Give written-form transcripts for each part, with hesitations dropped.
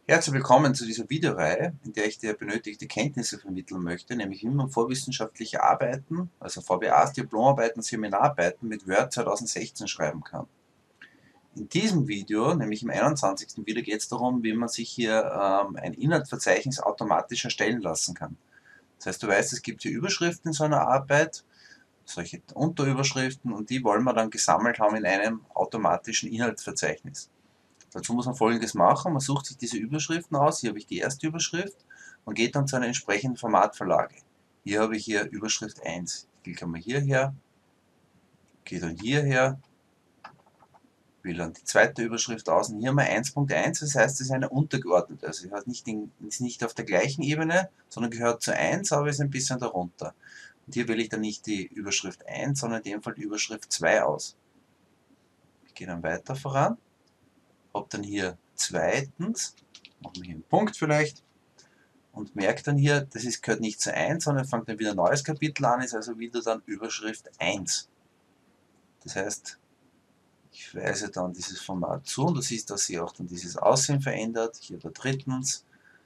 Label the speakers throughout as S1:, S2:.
S1: Herzlich willkommen zu dieser Videoreihe, in der ich dir benötigte Kenntnisse vermitteln möchte, nämlich wie man vorwissenschaftliche Arbeiten, also VWAs, Diplomarbeiten, Seminararbeiten mit Word 2016 schreiben kann. In diesem Video, nämlich im 21. Video, geht es darum, wie man sich hier ein Inhaltsverzeichnis automatisch erstellen lassen kann. Das heißt, du weißt, es gibt hier Überschriften in so einer Arbeit, solche Unterüberschriften, und die wollen wir dann gesammelt haben in einem automatischen Inhaltsverzeichnis. Dazu muss man Folgendes machen: Man sucht sich diese Überschriften aus. Hier habe ich die erste Überschrift und geht dann zu einer entsprechenden Formatvorlage. Hier habe ich hier Überschrift 1. Ich klicke mal hierher, gehe dann hierher, wähle dann die zweite Überschrift aus, und hier haben wir 1.1, das heißt, es ist eine untergeordnete. Also ist nicht auf der gleichen Ebene, sondern gehört zu 1, aber ist ein bisschen darunter. Und hier wähle ich dann nicht die Überschrift 1, sondern in dem Fall die Überschrift 2 aus. Ich gehe dann weiter voran, habe dann hier zweitens, machen wir hier einen Punkt vielleicht, und merke dann hier, gehört nicht zu 1, sondern fängt dann wieder ein neues Kapitel an, ist also wieder dann Überschrift 1. Das heißt, ich weise dann dieses Format zu, und du siehst, dass sich auch dann dieses Aussehen verändert. Hier bei drittens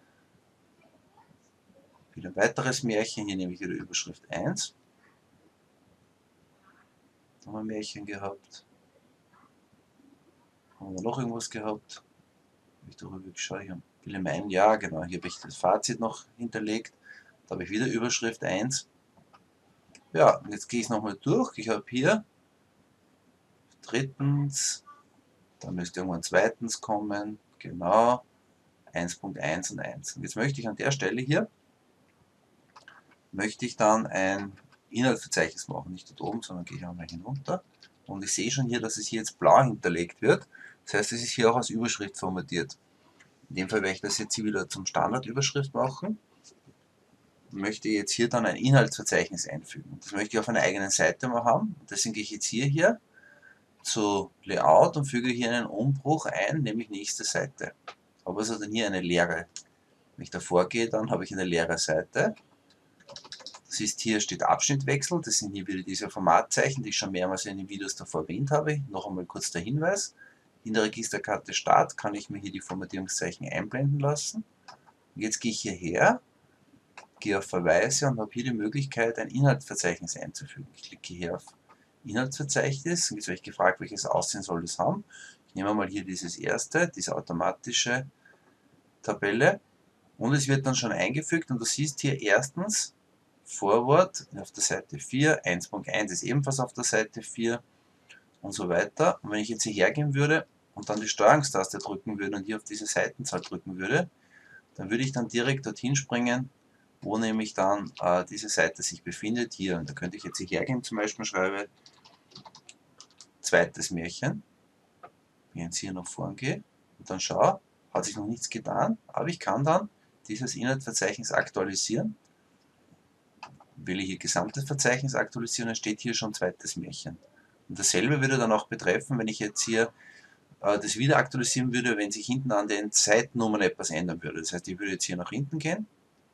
S1: wieder ein weiteres Märchen, hier nehme ich wieder Überschrift 1. Da haben wir ein Märchen gehabt. Haben wir noch irgendwas gehabt? Habe ich darüber geschaut? Ich will meinen, ja genau, hier habe ich das Fazit noch hinterlegt. Da habe ich wieder Überschrift 1. Ja, und jetzt gehe ich es nochmal durch. Ich habe hier drittens, dann müsste irgendwann zweitens kommen, genau, 1.1 und 1. Und jetzt möchte ich an der Stelle hier, möchte ich dann ein Inhaltsverzeichnis machen, nicht dort oben, sondern gehe ich einmal hinunter. Und ich sehe schon hier, dass es hier jetzt blau hinterlegt wird. Das heißt, es ist hier auch als Überschrift formatiert. In dem Fall werde ich das jetzt hier wieder zum Standardüberschrift machen. Und möchte jetzt hier dann ein Inhaltsverzeichnis einfügen. Das möchte ich auf einer eigenen Seite mal haben. Deswegen gehe ich jetzt hier zu Layout und füge hier einen Umbruch ein, nämlich nächste Seite. Habe also dann hier eine leere. Wenn ich davor gehe, dann habe ich eine leere Seite. Das ist, hier steht Abschnittwechsel, das sind hier wieder diese Formatzeichen, die ich schon mehrmals in den Videos davor erwähnt habe. Noch einmal kurz der Hinweis: In der Registerkarte Start kann ich mir hier die Formatierungszeichen einblenden lassen. Und jetzt gehe ich hierher, gehe auf Verweise und habe hier die Möglichkeit, ein Inhaltsverzeichnis einzufügen. Ich klicke hier auf Inhaltsverzeichnis, und jetzt werde ich gefragt, welches Aussehen soll das haben. Ich nehme mal hier dieses erste, diese automatische Tabelle, und es wird dann schon eingefügt, und du siehst hier erstens Vorwort auf der Seite 4, 1.1 ist ebenfalls auf der Seite 4 und so weiter. Und wenn ich jetzt hierher gehen würde und dann die Steuerungstaste drücken würde und hier auf diese Seitenzahl drücken würde, dann würde ich dann direkt dorthin springen, wo nämlich dann diese Seite sich befindet, hier. Und da könnte ich jetzt hierher gehen, zum Beispiel schreibe zweites Märchen, wenn ich jetzt hier nach vorn gehe und dann schaue, hat sich noch nichts getan, aber ich kann dann dieses Inhaltsverzeichnis aktualisieren. Wähle hier gesamtes Verzeichnis aktualisieren, dann steht hier schon zweites Märchen. Und dasselbe würde dann auch betreffen, wenn ich jetzt hier das wieder aktualisieren würde, wenn sich hinten an den Seitennummern etwas ändern würde. Das heißt, ich würde jetzt hier nach hinten gehen.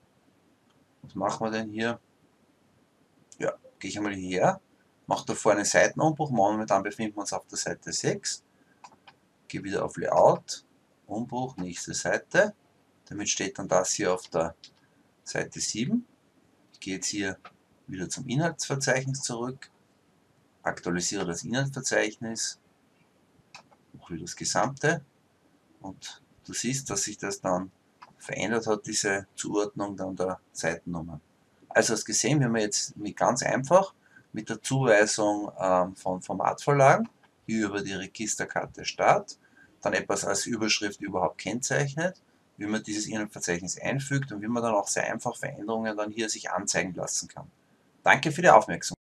S1: Was machen wir denn hier? Ja, gehe ich einmal hierher, mache davor einen Seitenumbruch. Momentan befinden wir uns auf der Seite 6. Gehe wieder auf Layout, Umbruch, nächste Seite. Damit steht dann das hier auf der Seite 7. Ich gehe jetzt hier wieder zum Inhaltsverzeichnis zurück, aktualisiere das Inhaltsverzeichnis, mache wieder das Gesamte, und du siehst, dass sich das dann verändert hat, diese Zuordnung dann der Seitennummer. Also hast gesehen, wir haben jetzt ganz einfach mit der Zuweisung von Formatvorlagen hier über die Registerkarte Start dann etwas als Überschrift überhaupt kennzeichnet, wie man dieses Inhaltsverzeichnis einfügt und wie man dann auch sehr einfach Veränderungen dann hier sich anzeigen lassen kann. Danke für die Aufmerksamkeit.